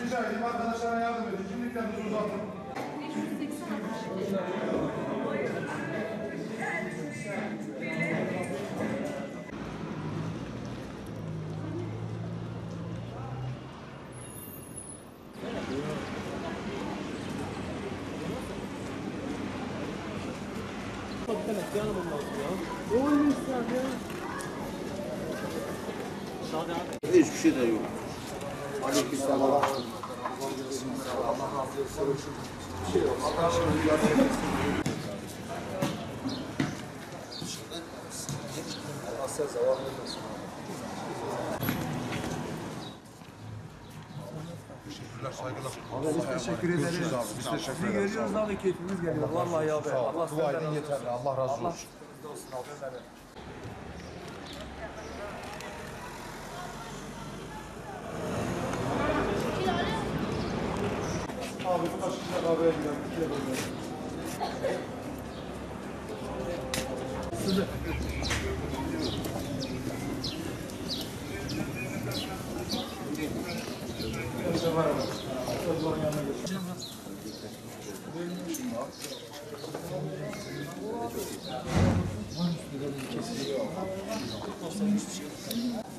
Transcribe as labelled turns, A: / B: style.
A: Rica edeyim arkadaşlara yardım edin. Kimliklerinizi uzatın.
B: Hiçbir şey de yok.
A: Aleykümselam. Allah razı olsun. Bir şey yok. Allah size zavallı olsun. Teşekkürler, saygılar. Biz teşekkür ederiz. Biz teşekkür ederiz.
C: Görüyoruz abi, keyfimiz geliyor. Vallahi abi.
A: Allah dua edin yeterli. Allah razı olsun. Abi kaç kişi kahveye gidelim. Size. Merhaba. Çocukların yanına geçeceğim. Kesin.